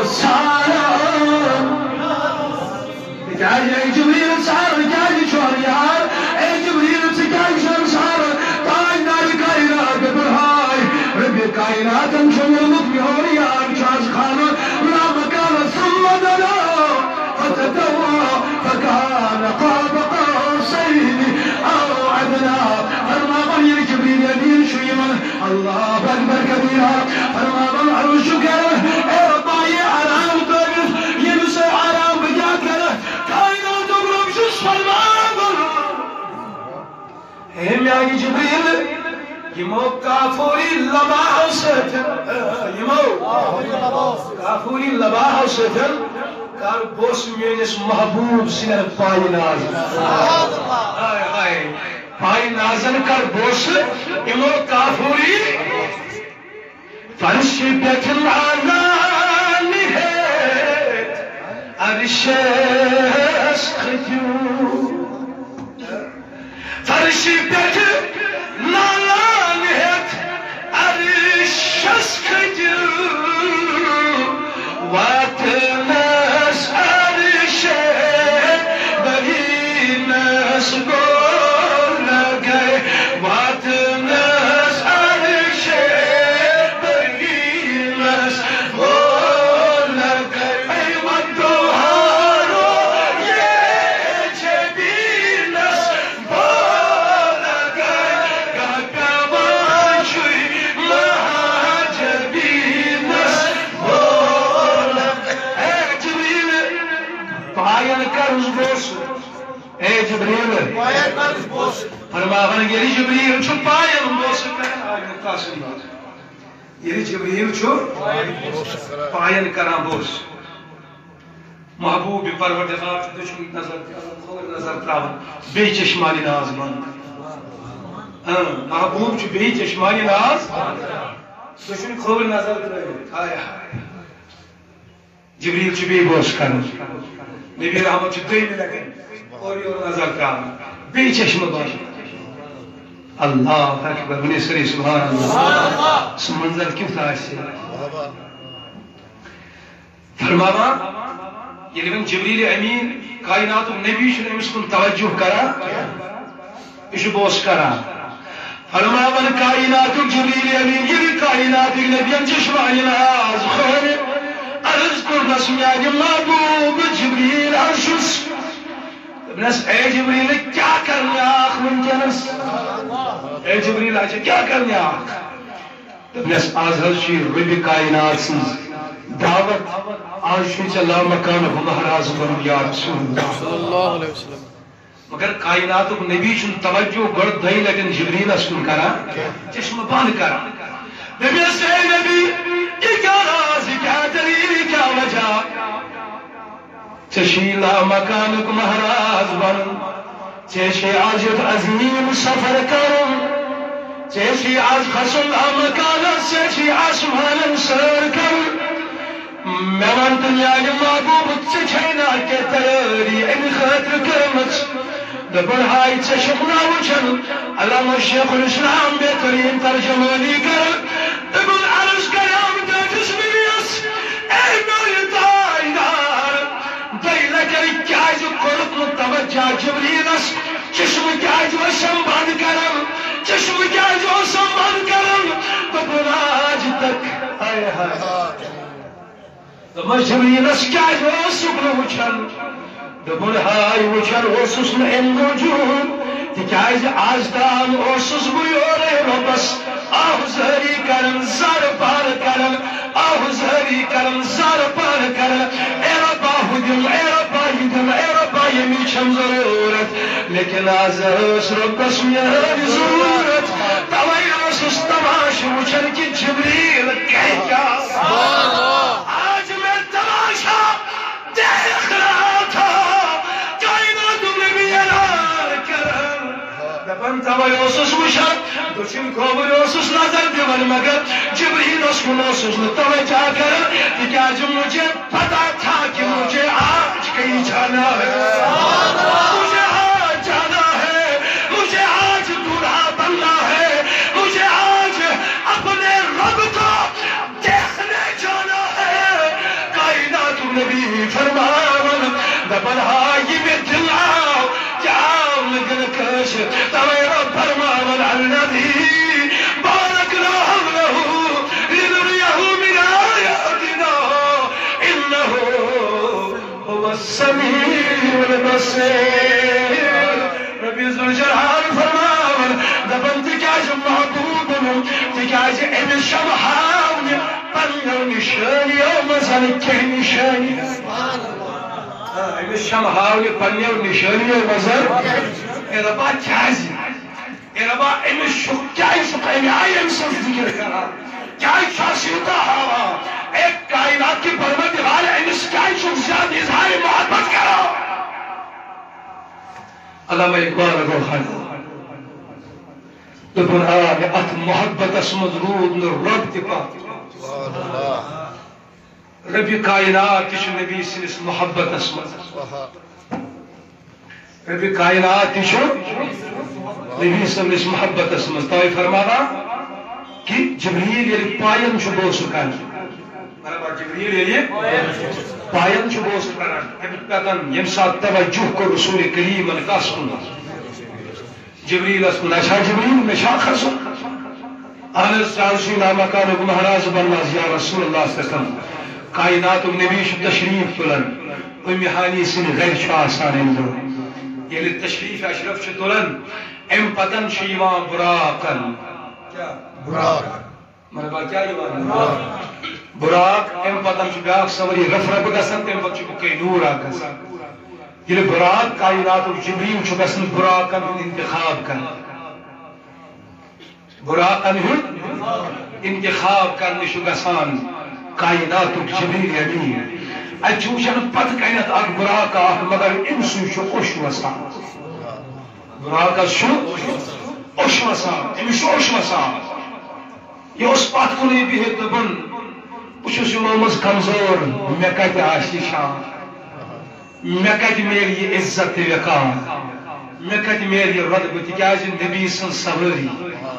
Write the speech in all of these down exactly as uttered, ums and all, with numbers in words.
سارا تكاج اي جبريل سار تكاج شوريار اي جبريل تكاج شور سار تاج نار كائنات برهاي رب كائنات شمل مطمئوريار شاز خانو لا مكان ثم دنا فتدوى فكان قاب قوسين او ادنى فرما بني جبريل يدين شو يمن الله اكبر كبيرا فرما بن عروش كره اي رباي على وطقف يمسي على بجاك له كائنات اقرب شو فرما هم يا جبريل يمو كافوري لما ستن يمو كافوري لما ستن كان بوس مينس محبوب سنة پاي نازل سبحان الله هاي هاي پاي نازل كان بوس يمو كافوري فرشي بيتن على نهاية أرشاس خجو فرشي بيتن نالانهت أرشاس خجو واتناس أرشاس بهيناس قولك واتناس أرشاس بهيناس قولك أي ودوهارو يجبيناس قولك كاكباشي مهاجبيناس قولك اي جبريل باين كرز بوس اي جبريل باين كرز بوس فرماغن يلي جبريل شو باين بوس باين قاسم يلي جبريل شو باين كرام بوس محبوب پروردگار دشمن نظر خور نظر تراون بے چشمانی ناز بند محبوب چھ بے چشمانی ناز دشمن خور نظر تراون ہائے ہائے جبریل چھ بے بوس کرن نبی رحمت چھ دوی لگن اور یور نظر تراون بے چشم بند اللہ اکبر ونی سری سبحان اللہ سو منظر کیوں تھا ایسے فرماوا یلی ون جبریل امین کائنات نبی چھ امس کن توجہ کرا یہ بوس کرا فرماوا ون کائنات جبریل امین یلی کائنات نبی چشمانی ناز خور عرض کرنس میان محبوب جبریل عرشس نس اے جبریل کیا کرنے آخ منجنس اے جبریل آجے کیا کرنے آخ نس آزھر شیر رب کائنات سنز دعوت آج شوچ اللہ مکان و محراز بن یا رسول اللہ صلی اللہ علیہ وسلم مگر کائنات کو نبی چن توجہ گرد دائی لیکن جبریل اسکن کرا چشم بان کرا نبی سے نبی یہ کیا راز کیا دلیل کیا وجہ چشی اللہ مکان کو محراز بن چشی آج عظیم سفر کرن چشی آج خسن اللہ مکان چشی آسمان سر کرن میوان دنیا محبوب چچھینا کے تیاری ان خطر کرمت دبر ہائی چشمنا وچن علامہ شیخ الاسلام بہترین ترجمانی کر ابن عرض کرام دا جسمیس اے میری تائیدار دیلہ کری کیاج قرط متوجہ جبریلس چشم کیاج وشم بند کرم چشم کیاج وشم بند کرم دبر آج تک آئے ہائے مجبرینس کیا جو سکن وچن دبن ہائی وچن اوسس نہ ان موجود تکیاز آج تام اوسس بیور ربس آہ زہری کرن زار پار کرن آہ زہری کرن زار پار کرن اے ربا ہدم اے ربا ہدم اے ربا یمی چھم ضرورت لیکن آز اس ربس میاری ضرورت توائی اوسس تماش وچن کی جبریل کہہ کیا سبحان اللہ دیکھ رہا تھا کائنات نبی اعلان کرن دپن توائی اوسس وشن دوچن کوبر اوسس نظر دیون مگر جبریل اسکن اوسس توجہ کرن تکیاز مجھے پتا تھا کہ مجھے آج کہیں جانا ہے مجھے آج جانا ہے مجھے آج دورہ بننا ہے مجھے آج اپنے رب کو دیکھنے جانا ہے تويرا فرمان الذي باركنا حوله لنريه من آياتنا إنه هو السميع البصير. ربي ذو الجلال فرمان دبن تكاج محبوب تكاج ام الشمحاون بنو نشاني يوم زنك نشاني سبحان الله ام الشمحاون بنو نشاني يوم زنك اذا با كازي اذا با ام الشكاي سقيم عين صدق كرا كاي شاشيتا هوا ایک کائنات کی پروردگار ام الشكاي شو زیاد اظہار محبت کرا. علامہ اقبال کو خالد لبن آل ات محبت اسمد رود نر رب تپا ربی کائنات تش نبی سنس محبت اسمد ربی کائنات تش نبی سنس محبت اسمد. تو فرمانا کہ جبریل یلی پائن چھ بوس کان جبریل یلی پائن چھ بوس کان یم سات توجہ کو رسول کریم القاس کن جبریل اسکن اشا جبریل مشا خرسو آل سالسی نامہ کانو مہراز بنواز یا رسول اللہ صلی اللہ علیہ وسلم کائنات نبی شب تشریف تلن امی حانی سن غیر شاہ سان اندر یلی تشریف اشرف چھ تلن ام پتن شیوان براقن کیا براق مربا کیا یوان براق ام پتن چھ بیاق سوری رف رب گسن تم پتن چھ بکی نور آگسن یہ براق کائنات جبریل چھ گسن براقن انتخاب کن براقن انتخاب کن چھ گسان کائنات جبریل امین اچھوشن پت کائنات اک براق آخ مگر انسو چھ اوش وسان براق شو اوش وسان امی شو اوش وسان یہ اس پت کنی بھی ہے دبن بچھوس امامز کمزور میں کہتے آشی شان میں کہتے میری عزت وقار میں کہتے میری رد تکیاز نبی سن سواری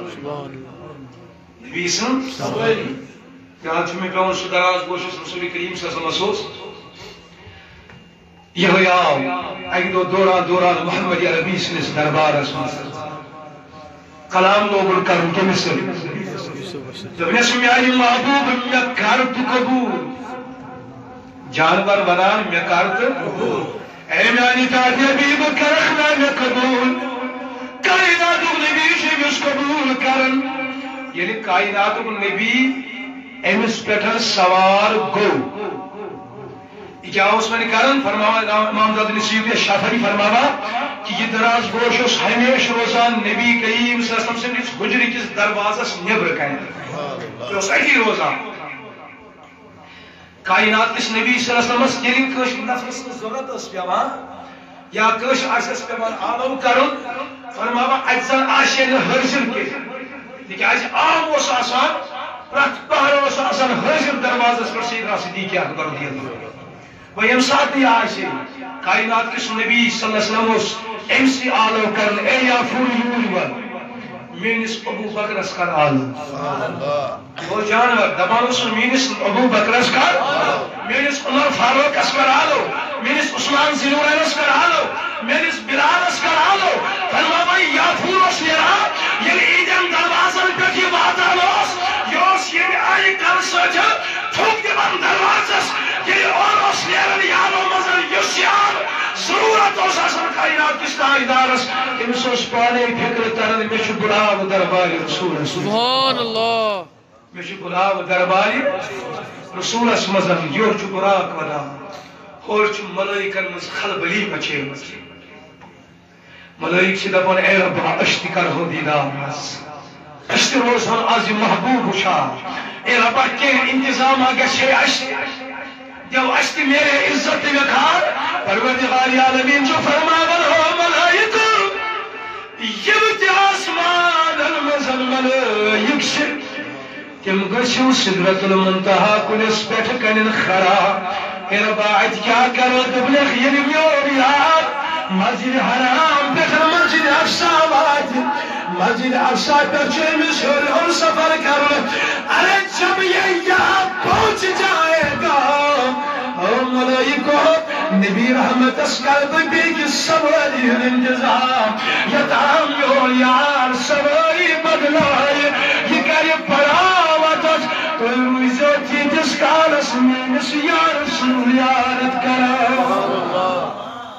نبی سن سواری یاد چھ میں پیون سو دراز گوشس رسول کریم صلی اللہ علیہ وسلم یہ آو اگہ دو دوران دوران محمد عربی سنس دربار اسمان کلام لوگل کرن کے مثل جب نسم یعنی محبوب میں کرت قبول جانور بنان میں کرت اے میانی تاتی حبیب کرخنا میں قبول کائنات نبی شیوش قبول کرن یعنی کائنات نبی امس پیٹھن سوار گو کیا اس میں کرن فرماوا امام زاد نصیب شافعی فرماوا کہ یہ دراز گوش اس ہمیش روزان نبی کریم صلی اللہ علیہ وسلم سے حجری کس دروازس نبر کہیں تو اس ایکی روزان کائنات کس نبی صلی اللہ علیہ وسلم یلین کش نفس ضرورت اس پیوان یا کش آشس پیوان آلو کرن فرماوا اجزان آشین حرزر کے لیکن آج عام اس آسان پرت پہر اس آسان حرزر دروازس پر سیدنا صدیقی اکبر رضی اللہ عنہ و یم سات یہ آشے کائنات کس نبی صلی اللہ علیہ وسلم اس ام سی آلو کرن اے یا فوری یوریون مینس ابو بکرس کر آلو وہ جانور دبانوس مینس ابو بکرس کر مینس عمر فاروق اس کر آلو مینس عثمان زنورینس کر آلو مینس بلالس کر آلو فرما بھائی یا فورس نیرا یہ ایدن دروازن پر یہ بات آلوس یوس یہ آئی کر سوچا تھوک دی بند دروازس یہ اور اس نیرن یارو مزل یسیار ضرورت اس اصل کائنات کس طرح ادارس امس اس پانے فکر ترن میں چھ بلاو دربار رسول سبحان اللہ میں چھ بلاو دربار رسول اس مزل یور چھ براق ودا اور چھ ملائکن مز خلبلی مچے مچے ملائک چھ دپن اے رب اشتی کر ہو دیدار اس اشتی روزان آزی محبوب شاہ اے رب کے انتظام آگے چھے اشتی جو اشتی میرے عزت وقار پروردگار عالمین جو فرما بل ہو ملائک یبت آسمان المزل ملائک سے تم گشو صدرت المنتہا کنس پیٹھ کنن خرا اے رب آج کیا کرو دبلغ یلمیوریات مسجد حرام پیٹھ مسجد افسا آباد مسجد افسا پر چیمس اور سفر کر ارے جب یہ یہاں پہنچ جائے گا ملائکو نبی رحمت اسکرد بیگی سواری انتظام یتام یو یار سواری بدلائی یہ کری پراوتت تو روزو تیتس کالس مینس یار سنیارت کرا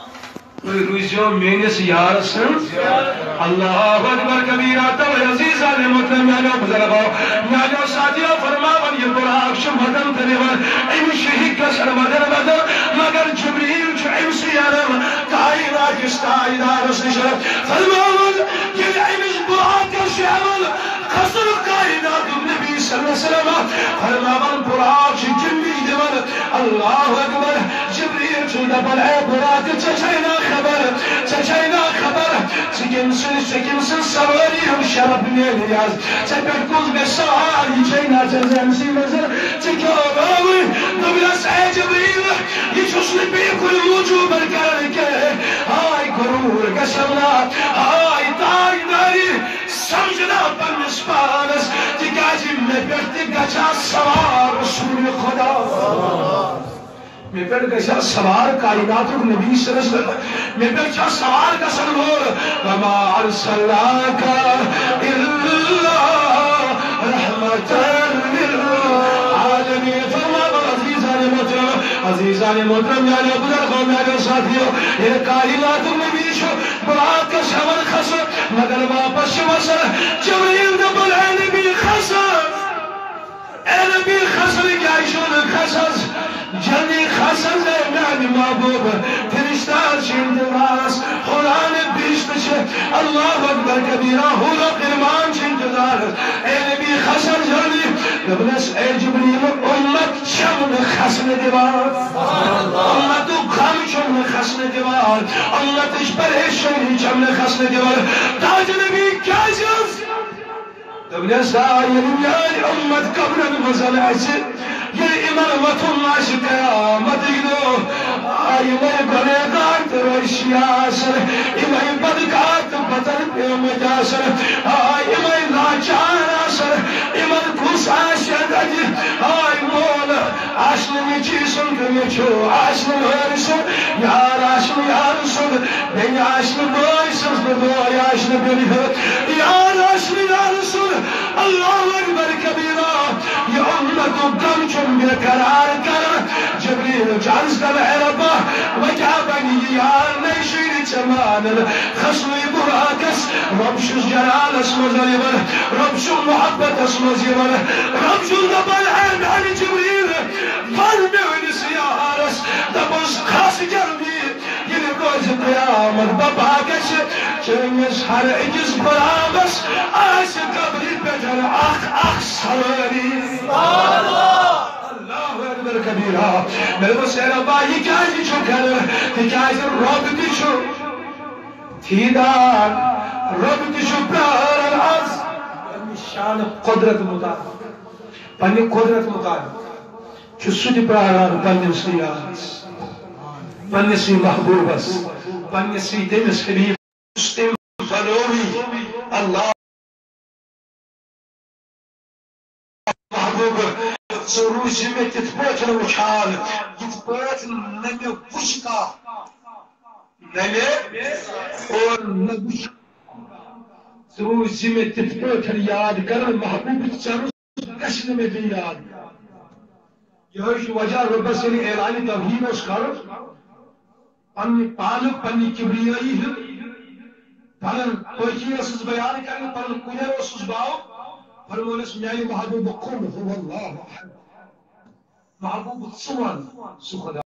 روزو مینس یار سن اللہ اکبر کبیرہ تو عزیز علی مطلب میانو بزرگو میانو ساتھیو فرماون یہ براک شو مدن تنیون ام شہید کسر مدن مدن مگر جبریل جو ام سیارم کائنات استائی دارس نشرف فرماون یہ امش براک شو عمل خسر کائنات نبی صلی اللہ علیہ وسلم فرماون براک شو جنبی دیون اللہ اکبر جبریل جو دبل اے براک چچینا خبر چچینا خبر چکمسن چکمسن سواری ہم شرف نیلیاز چکر کل بسار چینا چزمسی مزر چکاوی نبلس اے جبریل یہ چسن بیکل موجود برکر کے آئی گرور گشمنا آئی تائی داری سمجھنا پر نسپانس تکاجی میں بیٹھتی گچا سوار رسول خدا میں پر گشا سوار کائنات نبی صلی اللہ علیہ وسلم میں پر گشا سوار کا سنور وما ارسلناک الا رحمتا للعالمین فرمایا عزیزان محترم عزیزان محترم یعنی بزرگوں میرے ساتھیوں یہ کائنات نبی شو براک کا شمر خسر مگر واپس شمسر جبریل دبل اے نبی خسر اے نبی خسر کیا شون خسر جلدی خسن ہے میانی محبوب فرشتہ چندراس قرآن بیشت چھے اللہ اکبر کبیرہ حول قرمان چندرار اے نبی خسن جلدی نبلس اے جبریل امت چمن خسن دیوار امت کم چمن خسن دیوار امت اش پریشنی چمن خسن دیوار تاج نبی کیا جز نبلس آئی میانی امت قبرن مزل ایسی یہ امامت اللہ سے قیامت گدو آئی میں گنے گارت روشی آسر امائی بدکارت بطر پیوم جاسر آئی میں لاچار آسر امائی کس آشد اجی آئی مول آشنی چیسن کمی چھو آشنی ہرسن یار آشنی ہرسن بین آشنی دوئی سن دوئی آشنی بینی ہر یار آشنی ہرسن اللہ اکبر کبیرہ یہ امت کم چون بیقرار کر جبریل جانس کر اے ربا وجہ بنی یار نیشیر چمان خسوی براکس رب شز جلال اسم زلیبر رب شز محبت اسم زیبر رب شز دبل اے نانی جبریل فر میونی سیارس دبس خاص جلبی یہ روز قیامت بابا کش چنگس ہر اجز برامس آس قبری پیٹر اخ اخ سواری اللہ اکبر کبیرہ میرے بس اے ربا یہ کیا جی چھو کر یہ کیا جی رب دی چھو تھیدار رب دی چھو پیار العز پنی شان قدرت مطابق پنی قدرت مطابق چھو سجھ پیار پنی سیاس پنی سی محبوبس پنی سی دمس حبیب مستم فنوی اللہ محبوب روزی میں تتبوت وچھال تتبوت نمی وشکا نمی اور نبوشکا روزی میں تتبوت یاد کر محبوب چروز کشن میں بھی یاد یہ وجہ رب سلی اعلانی توحید اس کر پنی پانک پنی کبریائی ہے پنن پوچی اسس بیان کرنے پنن کنر اسس باؤ فرمونس میانی محبوب قل هو الله احد محبوب صوان سخدا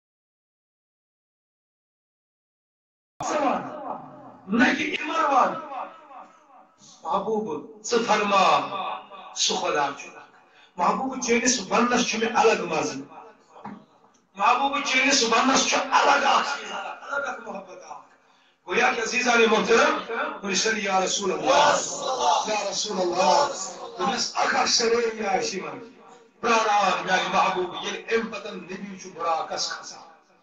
صوان نکی امروان محبوب صفرما سخدا محبوب چینس ونس چھ میں الگ مزن محبوب چینس ونس چھ الگ آخر الگ محبت آخر گویا کہ عزیزان محترم مرسل یا رسول اللہ یا رسول اللہ بس اخر سرين يا شيمان براران يا محبوب ين امبتن نبي شو براكس خسا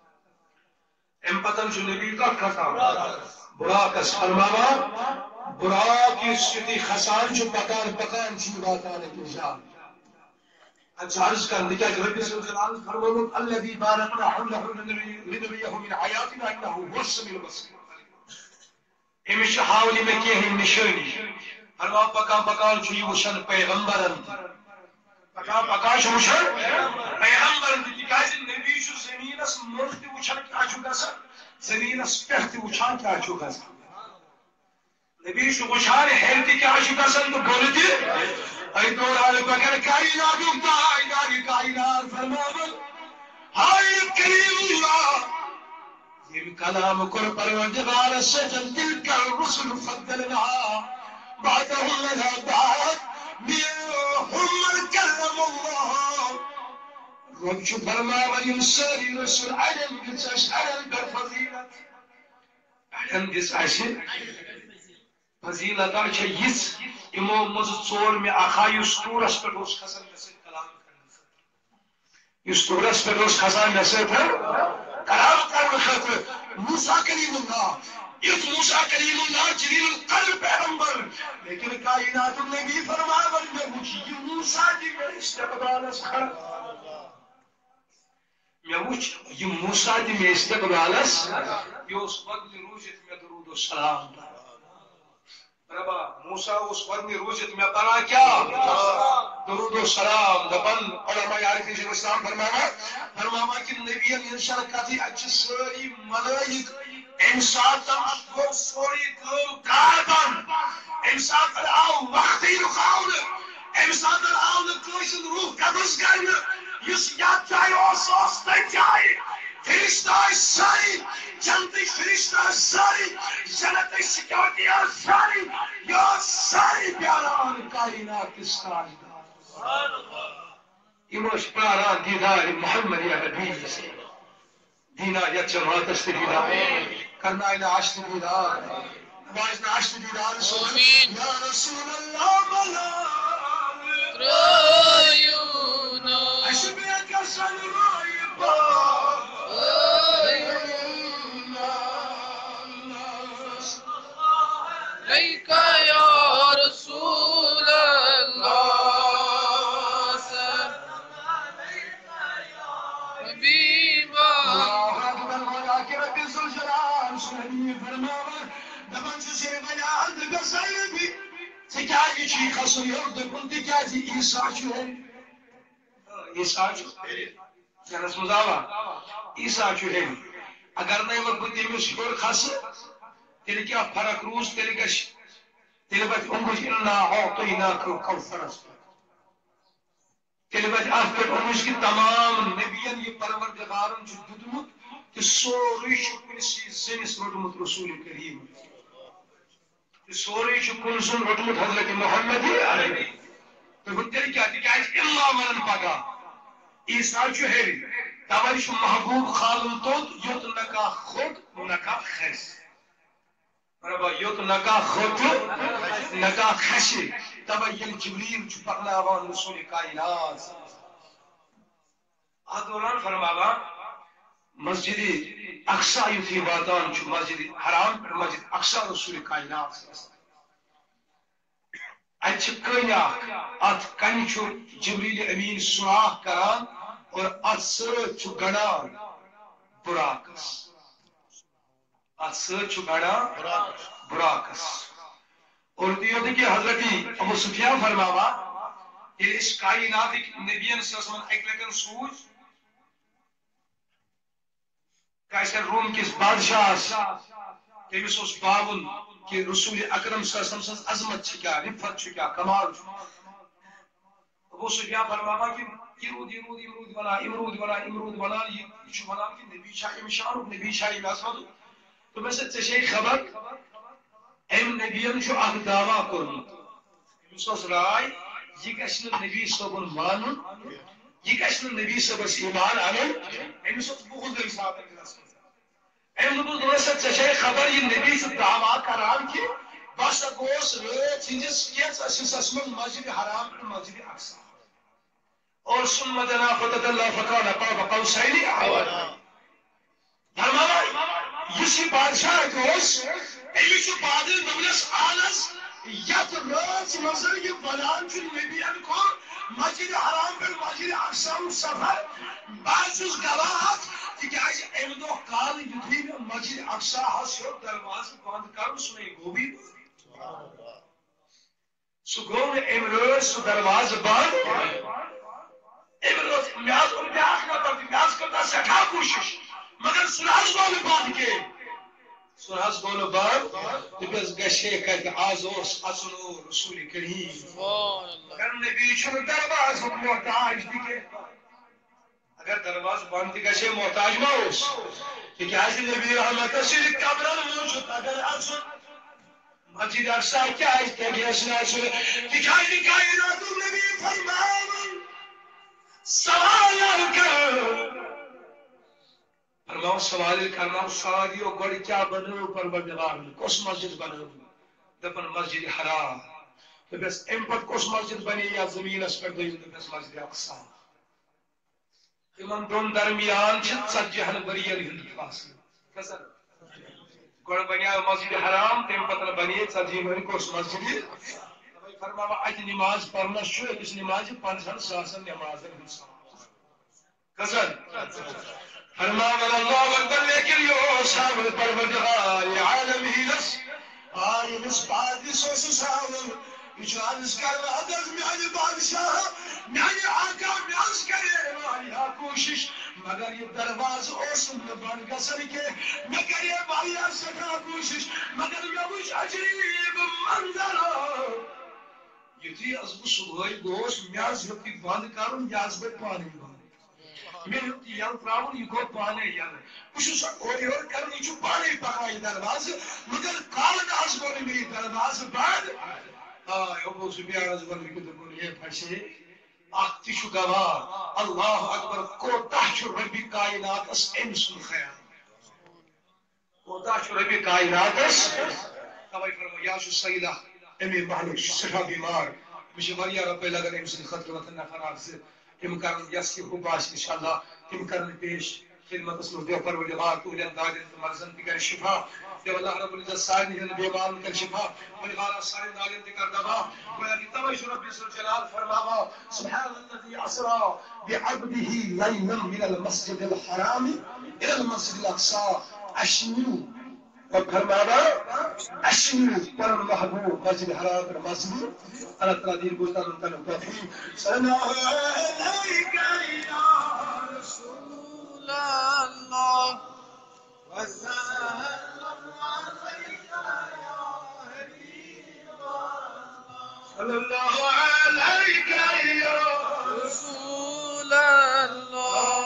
امبتن شو نبي کا خسا براكس فرماوا براك يسيتي خسان شو بكان بكان شو باتان كيشان عرض کرنے کیا کہ رب صلی اللہ علیہ وسلم فرمود الذي باركنا حوله لنريه من آياتنا انه هو السميع البصير. امش حاولی میں کیا ہے نشانی فرما پکا پکا چھوئی وشن پیغمبرن پکا پکا چھو وشن پیغمبرن تکیاز نبی چھو زمین اس مرد وشن کیا چھو گسا زمین اس پہت وشن کیا چھو گسا نبی چھو وشن حیرتی کیا چھو گسا تو بولتی ای دور آلے بگر کائنات اکتا آئیناری کائنات فرمابل ہائی کریم اللہ یہ کلام کر پروردگار سجن تلک الرسل فضلنا بعدهم لنا بعد منهم كلم الله رب شو فرمابل يمساري رسول علم قلتش علم بالفضيلة علم قلتش عشي فضیلہ دار چھے یس امو مز ژور میں اخا یس تورس پہ اس کھسان میں سے کلام کرنے یس تورس پہ اس کھسان میں سے کلام کرنے خاطر موسیٰ کلیم اللہ اس موسیٰ کلیم اللہ جلیل القلب پیغمبر لیکن کائنات النبی فرمایا میں مجھے یہ موسیٰ جی میں استقبال اس کھڑا میں وچ یہ موسیٰ جی میں استقبال اس یہ اس وقت روزت میں درود و سلام دا ربا موسیٰ اس ودنی روزت میں پڑھا کیا درود و سلام دبن علماء عارفین شیخ الاسلام فرماما فرماما کہ نبی انشاء کتی اچھی سوری ملائک امسات کو سوری کل کاربن امسات آو وقتی رخاون امسات آو نکوشن روح قدس کرن یس یاد جائے اور سوستے جائے فرشتہ ساری جنتی فرشتہ ساری جنتی سکیورٹی ساری یا ساری پیاران کائنات اس تاجدار اموش پیاران دیدار محمد یا نبی سے دینا یا جماعت است دیدار کرنا الہ عشت دیدار نمازنا عشت دیدار سوچ یا رسول اللہ ملال رایونا عشبیت کا سن رائی بار ليك يا رسول الله سلام عليك يا حبيب الله أكبر ولكن رب الجلال سنني فرماما دمن سير بيان بسيبي تكاي شي خسر يرد كنت كاتي عيسى شو عيسى شو جنس مزاوا عيسى شو ہے اگر نہیں وقت تیمی شکر خاص تیلی کیا فرق روز تیلی کش تیلی بات اموش اللہ اعطیناک کوثر تیلی بات آفر اموش کی تمام نبیان یہ پروردگارن جو ددمت کہ سوری شکل سی زنس رٹمت رسول کریم سوری شکل سن رٹمت حضرت محمد علیہ تو تیلی کیا تیلی کیا اللہ مرن پاگا عیسیٰ جو ہے تاوریش محبوب خالن تود یوت نکا خود نکا خیس ربا یوت نکا خود نکا خیسی تبا یل جبریل چو پرناوان رسول کائنات آدوران فرماوا مسجد اقصا یوتی باتان چو مسجد حرام پر مسجد اقصا رسول کائنات اچھ کنیا ات کنچو جبریل امین سراخ کران اور اثر چھو گڑا براکس اثر چھو گڑا براکس اور دیو دیکھیں حضرتی ابو سفیان فرماوا کہ اس کائنات نبیان صلی اللہ علیہ وسلم ایک لکن سوچ کہ اس کا روم کس بادشاہ کہ اس اس باون کہ رسول اکرم صلی اللہ علیہ وسلم عظمت چھکا رفت چھکا کمال چھکا ابو سفیان فرماوا کہ امرود امرود امرود بنا امرود بنا امرود بنا یہ شو بنا کہ نبی شاہ مشان نبی شاہ مسعود تو میں سے چشے خبر ایم نبیان شو اخ دعوا کرن مسوس رائے یہ گشن نبی صبن مانن یہ گشن نبی صبر ایمان انن ایم سو بغض حساب ایم نبو دو سے چشے خبر یہ نبی سے دعوا کران کہ بس گوس رے چیز کیس اسس اسم مسجد حرام پر مسجد اقصا اور ثم دنا فتت اللہ فقال قاب قوسین اعونا فرمایا یسی بادشاہ گوس ایشو بادل مبلس آلس یت راز مزر یہ بلان چل نبیان کو مسجد حرام پہ مسجد اقصا سفر بعض گواہ تکیاز ام دہ کال یتھی مسجد اقصا ہس دروازہ بند کر سہ گوبی سہ گو ام روز سہ دروازہ بند ام روز مز اور بیاکھ نفر مز کر سٹھا کوشش مگر سہ گو بند کی سہ گو بند دس گھے کت آز اچن رسول کریم مگر نبی دروازہ محتاج تھی اگر دروازہ بند تھی محتاج ما تکیاز نبی رحمت صرف قبرن موجود اگر اچن مسجد اقصا کیا تگیس تکیاز کائنات نبی فرمان سوال کر فرماؤ سوال کرنا ساریو گڑ کیا بنو پروردگار کس مسجد بنو دپن مسجد حرام دپس ام پت کس مسجد بنی یا زمین اس پر دیم دپس مسجد اقصا ان دون درمیان ژتجی ورین ہند فاصلہ گڑ بنیا مسجد حرام تم پتہ بنی ژتجی ورین کس مسجد فرماوا ات نماز پڑھنس اس نماز پنچن ساسن نمازن کسن فرماوا اللہ اکبر لیکن یہ صاحب پروردگار عالم ہی نس آئی نس پاک سوس ساول اجازت کر حضرت میانی بادشاہ میانی آقا میاز کرے وایا کوشش مگر یہ دروازہ اوسن بند گسن کے میں کرے وایا سٹھا کوشش مگر میں وچ عجیب منظر یتھی از بہ صبح گوس میاز ہتی بند کرن یاز بہ پانی بند میں ہتی یل تراون یہ گو پانے یل بس اور اور کرن یہ پانی پکائی دروازہ مگر کال ناز گو میری دروازہ بند آئے ابو سفیان از ون لکھ دکن یہ پھسے اختش گواہ اللہ اکبر کوتاہ چھ ربی کائنات اس انسن خیال کوتاہ چھ ربی کائنات اس توائی فرمو یا سو سیدہ امی محلوک سٹھا بیمار مجھے مریا رب لگن انسن خطر وطن نفرار سے تم کرن یس کی خوباش انشاءاللہ تم کرن پیش خدمت اسلو دیو پروردگار تو لین دادن تو مرزن تکر شفا دیو اللہ رب العزت سائن ہن بیمان کر شفا ولغارا سائن دادن تکر دبا ویلی تویش رب الجلال فرماوا سبحان الذي اسرا بعبده ليلا من المسجد الحرام الى المسجد الاقصى اشنو فرماوا اشنو پر محبوب مسجد الحرام پر مسجد اللہ تعالی دین گوشتان ان کا توفیق صلی اللہ علیہ یا رسول اللہ وسلم علیک یا حبیب اللہ صلی اللہ علیک یا رسول اللہ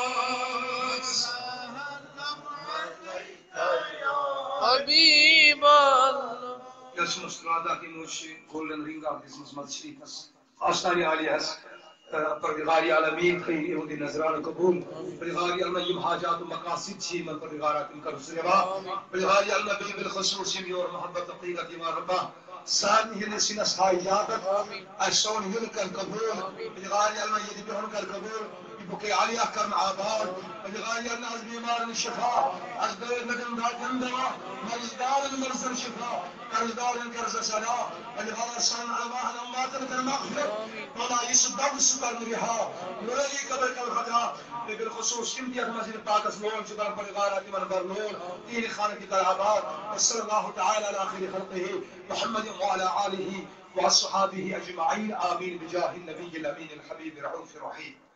حبیب اللہ یسن استرادا کی موشی گولڈن رنگ آف دس مزمت شریف اس آستانی عالی ہے پروردگار عالمین خیر یہودی نظران قبول پروردگار عالم یم حاجات و مقاصد چھی من پروردگار کن کر سروا پروردگار عالم بھی بالخصوص یم اور محبت حقیقت ما ربا سان یہ سینس حاجات اشون یل کر قبول پروردگار عالم یہ بھی ہن کر قبول بوكي علي أكرم عباد ولغاية الناس بيمار الشفاء أصدر مدن دار جندرة مجدار المرسل شفاء كالدار الكرز سلاء ولغاية صنع الله الأمات لك المغفر ولا يصدق السبر مريحا ولي قبل كالخدا بالخصوص كمتية مسجد باكس نون شدار بلغارة من برنون دين خانة كالعباد وصلى الله تعالى على آخر خلقه محمد وعلى آله وصحابه أجمعين آمين بجاه النبي الأمين الحبيب الرؤوف الرحيم.